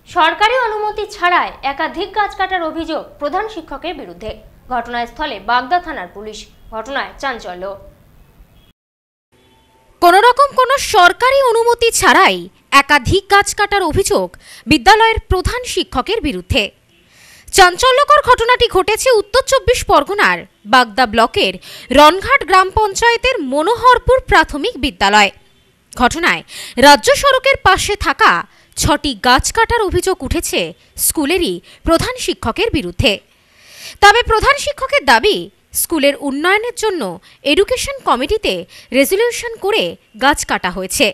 সরকারি অনুমতি ছাড়াই একাধিক গাছ কাটার অভিযোগ প্রধান শিক্ষকের বিরুদ্ধে। ঘটনাস্থলে বাগদা থানার পুলিশ। ঘটনায় চাঞ্চল্য। কোনো সরকারি অনুমতি ছাড়াই একাধিক গাছ কাটার অভিযোগ বিদ্যালয়ের প্রধান শিক্ষকের বিরুদ্ধে। চাঞ্চল্যকর ঘটনাটি ঘটেছে উত্তর ২৪ পরগনার বাগদা ব্লকের রনঘাট গ্রাম পঞ্চায়েতের মনোহরপুর প্রাথমিক বিদ্যালয়। ঘটনায় রাজ্য সড়কের পাশে থাকা ৬টি গাছ কাটার অভিযোগ উঠেছে স্কুলেরই প্রধান শিক্ষকের বিরুদ্ধে। তবে প্রধান শিক্ষকের দাবি, স্কুলের উন্নয়নের জন্য এডুকেশন কমিটিতে রেজলিউশন করে গাছ কাটা হয়েছে।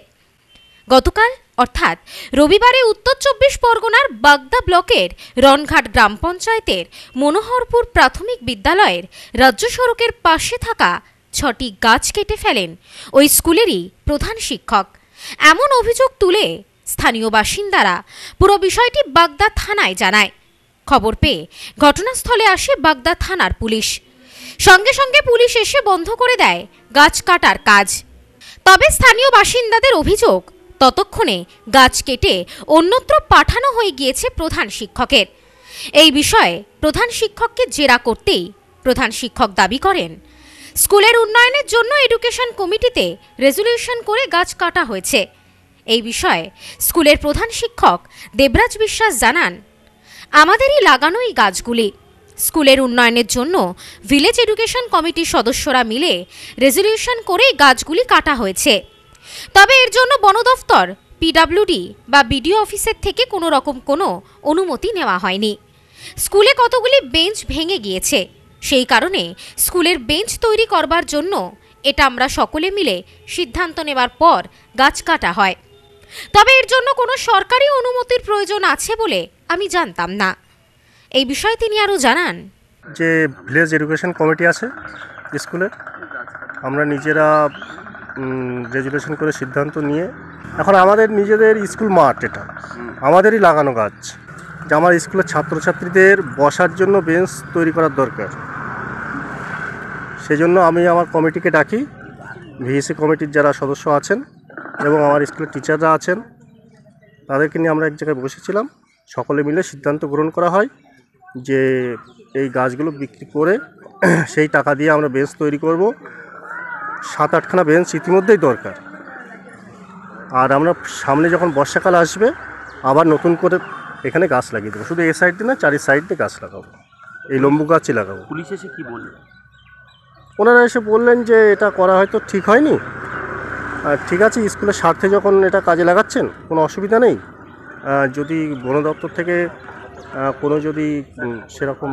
গতকাল অর্থাৎ রবিবারে উত্তর ২৪ পরগনার বাগদা ব্লকের রনঘাট গ্রাম পঞ্চায়েতের মনোহরপুর প্রাথমিক বিদ্যালয়ের রাজ্য সড়কের পাশে থাকা ৬টি গাছ কেটে ফেলেন ওই স্কুলেরই প্রধান শিক্ষক। এমন অভিযোগ তুলে স্থানীয় বাসিন্দারা পুরো বিষয়টি বাগদা থানায় জানায়। খবর পেয়ে ঘটনাস্থলে আসে বাগদা থানার পুলিশ। সঙ্গে সঙ্গে পুলিশ এসে বন্ধ করে দেয় গাছ কাটার কাজ। তবে স্থানীয় বাসিন্দাদের অভিযোগ, ততক্ষণে গাছ কেটে অন্যত্র পাঠানো হয়ে গিয়েছে প্রধান শিক্ষকের। এই বিষয়ে প্রধান শিক্ষককে জেরা করতেই প্রধান শিক্ষক দাবি করেন, স্কুলের উন্নয়নের জন্য এডুকেশন কমিটিতে রেজলিউশন করে গাছ কাটা হয়েছে। এই বিষয়ে স্কুলের প্রধান শিক্ষক দেবরাজ বিশ্বাস জানান, আমাদেরই লাগানোই গাছগুলি। স্কুলের উন্নয়নের জন্য ভিলেজ এডুকেশন কমিটির সদস্যরা মিলে রেজলিউশন করে গাছগুলি কাটা হয়েছে। তবে এর জন্য বন দফতর, পিডব্লিউডি বা বিডিও অফিসের থেকে কোনো রকম কোনো অনুমতি নেওয়া হয়নি। স্কুলে কতগুলি বেঞ্চ ভেঙে গিয়েছে, সেই কারণে স্কুলের বেঞ্চ তৈরি করবার জন্য এটা আমরা সকলে মিলে সিদ্ধান্ত নেবার পর গাছ কাটা হয়। তবে এর জন্য কোনো সরকারি অনুমতির প্রয়োজন আছে বলে আমি জানতাম না। এই বিষয়ে তিনি আরও জানান, যে ভিলেজ এডুকেশন কমিটি আছে স্কুলের, আমরা নিজেরা রেজুলেশন করে সিদ্ধান্ত নিয়ে এখন আমাদের নিজেদের স্কুল মাঠ, এটা আমাদেরই লাগানো গাছ, যে আমার স্কুলের ছাত্রছাত্রীদের বসার জন্য বেঞ্চ তৈরি করার দরকার। সেই জন্য আমি আমার কমিটিকে ডাকি, ভিএসি কমিটির যারা সদস্য আছেন এবং আমার স্কুলের টিচাররা আছেন, তাদেরকে নিয়ে আমরা এক জায়গায় বসেছিলাম। সকলে মিলে সিদ্ধান্ত গ্রহণ করা হয় যে এই গাছগুলো বিক্রি করে সেই টাকা দিয়ে আমরা বেঞ্চ তৈরি করব। ৭-৮খানা বেঞ্চ ইতিমধ্যেই দরকার। আর আমরা সামনে যখন বর্ষাকাল আসবে আবার নতুন করে এখানে গাছ লাগিয়ে দেবো। শুধু এই সাইড দিয়ে না, চারি সাইড দিয়ে গাছ লাগাবো, এই লম্বু গাছই লাগাবো। পুলিশ এসে কী বলল? ওনারা এসে বললেন যে এটা করা হয়তো ঠিক হয়নি, আর ঠিক আছে, স্কুলের স্বার্থে যখন এটা কাজে লাগাচ্ছেন কোনো অসুবিধা নেই। যদি বন দপ্তর থেকে কোনো যদি সেরকম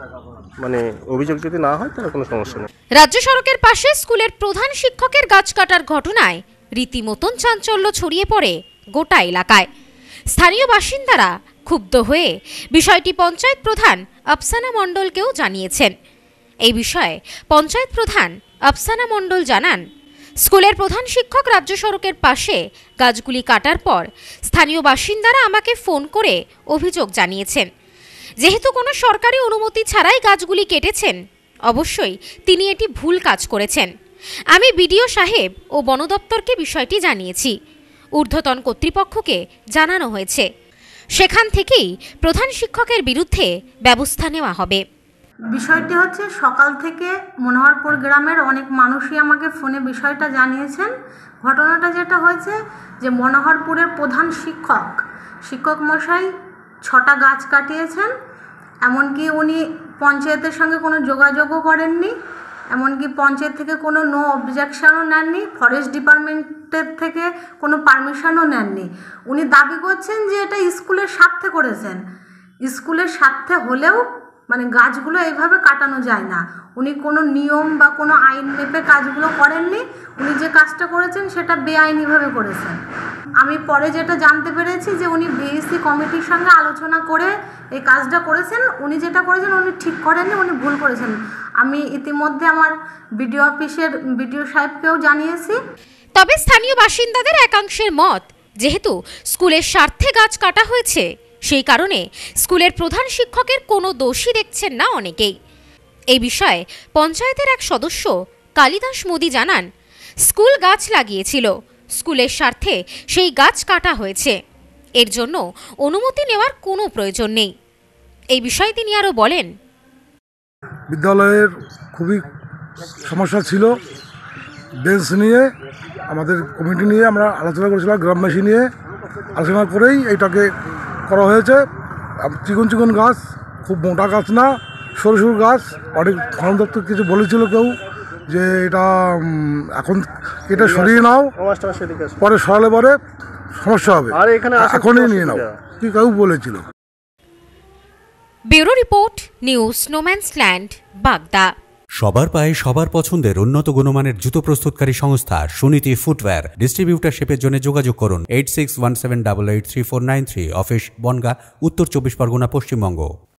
অভিযোগ যদি না হয় তাহলে কোনো সমস্যা নেই। রাজ্য সড়কের পাশে স্কুলের প্রধান শিক্ষকের গাছ কাটার ঘটনায় রীতিমতন চাঞ্চল্য ছড়িয়ে পড়ে গোটা এলাকায়। স্থানীয় বাসিন্দারা ক্ষুব্ধ হয়ে বিষয়টি পঞ্চায়েত প্রধান আফসানা মণ্ডলকেও জানিয়েছেন। এই বিষয়ে পঞ্চায়েত প্রধান আফসানা মণ্ডল জানান, স্কুলের প্রধান শিক্ষক রাজ্য সড়কের পাশে গাছগুলি কাটার পর স্থানীয় বাসিন্দারা আমাকে ফোন করে অভিযোগ জানিয়েছেন। যেহেতু কোনো সরকারি অনুমতি ছাড়াই গাছগুলি কেটেছেন, অবশ্যই তিনি এটি ভুল কাজ করেছেন। আমি বিডিও সাহেব ও বন দপ্তরকে বিষয়টি জানিয়েছি। ঊর্ধ্বতন কর্তৃপক্ষকে জানানো হয়েছে। সেখান থেকেই প্রধান শিক্ষকের বিরুদ্ধে ব্যবস্থা নেওয়া হবে। বিষয়টি হচ্ছে, সকাল থেকে মনোহরপুর গ্রামের অনেক মানুষই আমাকে ফোনে বিষয়টা জানিয়েছেন। ঘটনাটা যেটা হয়েছে যে মনোহরপুরের প্রধান শিক্ষক মশাই ৬টা গাছ কাটিয়েছেন। এমনকি উনি পঞ্চায়েতের সঙ্গে কোনো যোগাযোগও করেননি, এমনকি পঞ্চায়েত থেকে কোনো নো অবজেকশনও নেননি, ফরেস্ট ডিপার্টমেন্টের থেকে কোনো পারমিশনও নেননি। উনি দাবি করছেন যে এটা স্কুলের স্বার্থে করেছেন। স্কুলের স্বার্থে হলেও গাছগুলো এইভাবে কাটানো যায় না। উনি কোনো নিয়ম বা কোনো আইন মেপে কাজগুলো করেননি। উনি যে কাজটা করেছেন সেটা বেআইনিভাবে করেছেন। আমি পরে যেটা জানতে পেরেছি যে উনি ভিএসি কমিটির সঙ্গে আলোচনা করে এই কাজটা করেছেন। উনি যেটা করেছেন উনি ঠিক করেননি, উনি ভুল করেছেন। আমি ইতিমধ্যে আমার বিডিও অফিসের বিডিও সাহেবকেও জানিয়েছি। তবে স্থানীয় বাসিন্দাদের একাংশের মত, যেহেতু স্কুলের স্বার্থে গাছ কাটা হয়েছে, সেই কারণে স্কুলের প্রধান শিক্ষকের কোনো দোষই দেখছেন না অনেকেই। এই বিষয়ে পঞ্চায়েতের এক সদস্য কালিদাস মোদি জানান, স্কুল গাছ লাগিয়েছিল, স্কুলের স্বার্থে সেই গাছ কাটা হয়েছে। এর জন্য অনুমতি নেওয়ার কোনো প্রয়োজন নেই। এই বিষয়ে তিনি আরও বলেন, বিদ্যালয়ের খুবই সমস্যা ছিল। বেঞ্চ নিয়ে আমাদের কমিটি নিয়ে আমরা আলোচনা করেছিলাম, গ্রামবাসী নিয়ে আলোচনা করেই এইটাকে করা হয়েছে। চিকন চিকন গাছ, খুব মোটা গাছ না, সরু সরু গাছ। অনেক বন দপ্তর কিছু বলেছিল কেউ যে এটা এখন এটা সরিয়ে নাও, পরে সরালে পরে সমস্যা হবে, এখনই নিয়ে নাও, কি কেউ বলেছিল। ব্যুরো রিপোর্ট, নিউজ স্নোম্যান্সল্যান্ড, বাগদা। সবার পায়ে সবার পছন্দের উন্নত গুণমানের জুতো প্রস্তুতকারী সংস্থা সুনীতি ফুটওয়্যার। ডিস্ট্রিবিউটারশিপের জন্য যোগাযোগ করুন 8617883493, অফিস বনগাঁ, উত্তর 24 পরগনা, পশ্চিমবঙ্গ।